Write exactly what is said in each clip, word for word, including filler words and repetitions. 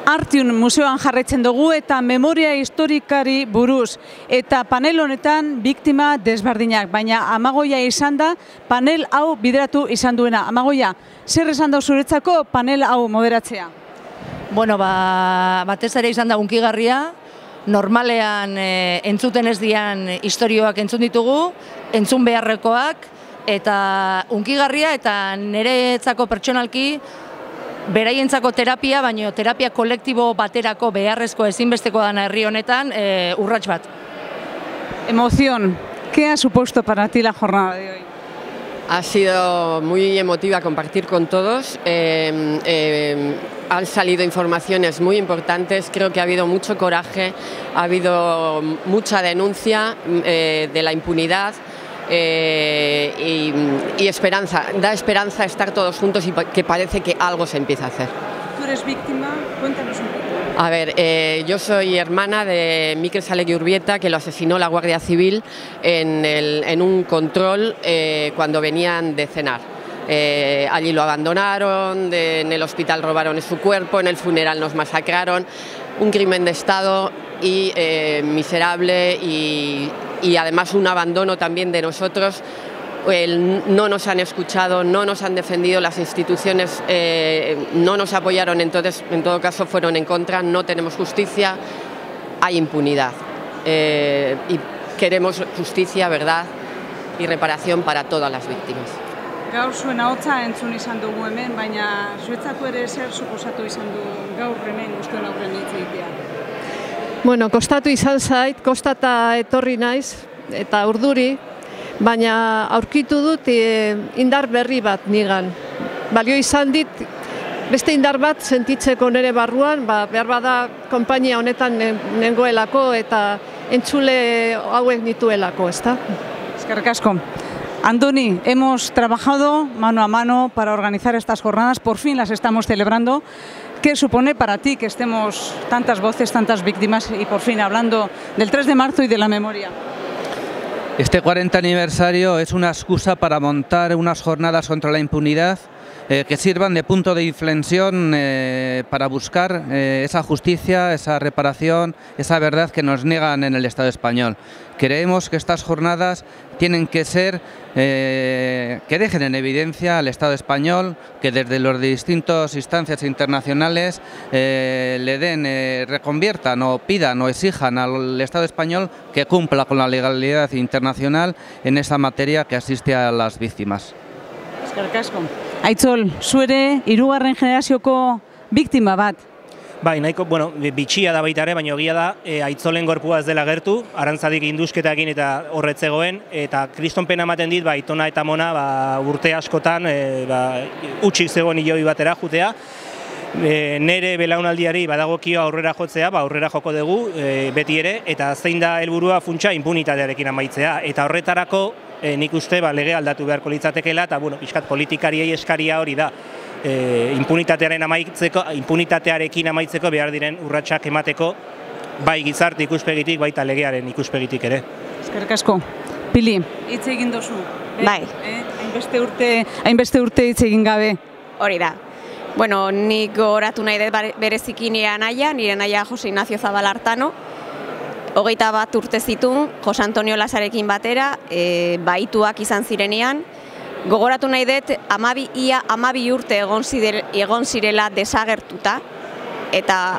Artiun museoan jarraitzen dugu eta memoria historikari buruz. Eta panel honetan biktima desberdinak, baina Amagoia izan da panel hau bideratu izan duena. Amagoia, zer esan da zuretzako panel hau moderatzea? Bueno, ba, batez ere izan da hunkigarria, normalean e, entzuten ez dian istorioak entzun ditugu, entzun beharrekoak, eta hunkigarria eta niretzako pertsonalki beraientzako terapia, baino terapia kolektibo baterako beharrezko ezinbesteko dana herri honetan e, urrats bat. Emoción, ¿qué ha supuesto para ti la jornada de hoy? Ha sido muy emotiva compartir con todos. Eh, eh, han salido informaciones muy importantes. Creo que ha habido mucho coraje, ha habido mucha denuncia eh, de la impunidad. Eh, y, y esperanza, da esperanza estar todos juntos y que parece que algo se empieza a hacer. ¿Tú eres víctima? Cuéntanos un poco. A ver, eh, yo soy hermana de Mikel Salegui Urbieta, que lo asesinó la Guardia Civil en, el, en un control eh, cuando venían de cenar. Eh, allí lo abandonaron, de, en el hospital robaron su cuerpo, en el funeral nos masacraron. Un crimen de Estado y eh, miserable y, y además un abandono también de nosotros. El, no nos han escuchado, no nos han defendido, las instituciones eh, no nos apoyaron, entonces en todo caso fueron en contra, no tenemos justicia, hay impunidad. Eh, y queremos justicia, verdad y reparación para todas las víctimas. Gaur zuen ahotsa entzun izan dugu hemen, baina zuetzako ere zer suposatu izan du gaur hemen guztuen aurren hitz egitea? Bueno, kostatu izan zait, kostata etorri naiz eta urduri, baina aurkitu dut e, indar berri bat nigan. Balio izan dit, beste indar bat sentitzeko nire barruan, ba, behar bada konpainia honetan nengoelako eta entzule hauek nituelako, ezta? Eskerrik asko. Andoni, hemos trabajado mano a mano para organizar estas jornadas, por fin las estamos celebrando. ¿Qué supone para ti que estemos tantas voces, tantas víctimas y por fin hablando del tres de marzo y de la memoria? Este cuarenta aniversario es una excusa para montar unas jornadas contra la impunidad eh, que sirvan de punto de inflexión eh, para buscar eh, esa justicia, esa reparación, esa verdad que nos niegan en el Estado español. Creemos que estas jornadas tienen que ser, eh, que dejen en evidencia al Estado español, que desde las distintas instancias internacionales eh, le den, eh, reconviertan o pidan o exijan al Estado español que cumpla con la legalidad internacional en esa materia que asiste a las víctimas. Eskerrik asko. Aitzol, zuere hirugarren generazioko biktima bat. Bai, nahiko, bueno, bitxia da baita ere, baina egia da, e, Aitzolen gorpua ez dela gertu, arantzadik induzketakin eta horretzegoen, eta kristonpena ematen dit, ba, Aitona eta Mona, ba, urte askotan, e, ba, utxik zegoen hiloi batera jutea. E, nere belaunaldiari badagokio aurrera jotzea, ba, aurrera joko dugu, e, beti ere, eta zein da helburua funtsa impunitatearekin amaitzea. Eta horretarako, e, nik uste, ba, lege aldatu beharko litzatekeela, eta, bueno, pixkat politikariei eskaria hori da. E, impunitatearen amaitzeko, impunitatearekin amaitzeko behar diren urratsak emateko, bai gizarte ikuspegitik, baita legearen ikuspegitik ere. Eskerrik asko. Pili, hitz egin dozu. Bai. Eh, hainbeste urte, hainbeste urte hitz egin gabe. Hori da. Bueno, nik gogoratu nahi dut bereziki nire anaia, nire anaia Jose Ignacio Zabal Artano, hogeita bat urte zituen, Jose Antonio Lasarekin batera, e, baituak izan zirenean. Gogoratu nahi dut, amabi, ia amabi urte egon, zider, egon zirela desagertuta, eta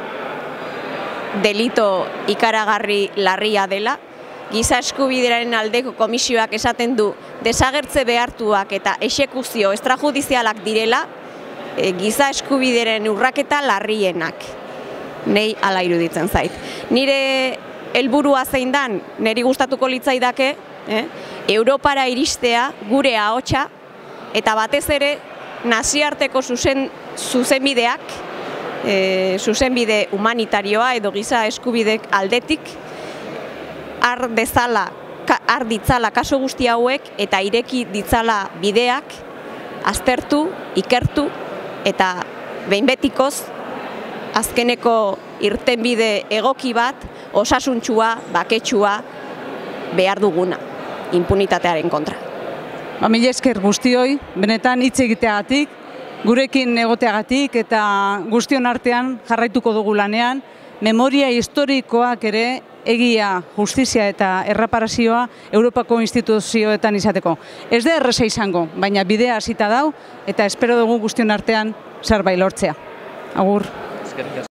delito ikaragarri larria dela. Giza eskubideraren aldeko komisioak esaten du desagertze behartuak eta exekuzio extrajudizialak direla, e, giza eskubideren urraketa larrienak. Nei hala iruditzen zait. Nire helburua zein dan, niri gustatuko litzaidake, eh? Europara iristea gure ahotsa eta batez ere nazioarteko zuzen, zuzenbideak, e, zuzenbide humanitarioa edo giza eskubidek aldetik har dezala, har ditzala kaso guzti hauek eta ireki ditzala bideak aztertu, ikertu eta behin betikoz azkeneko irtenbide egoki bat, osasuntsua, baketsua behar duguna, impunitatearen kontra. Mila esker guztioi, benetan hitz egiteagatik, gurekin egoteagatik eta guztion artean jarraituko dugu lanean, memoria historikoak ere egia, justizia eta erreparazioa Europako instituzioetan izateko. Ez da erresa izango, baina bidea hasita dau eta espero dugu guztion artean zerbait lortzea. Agur.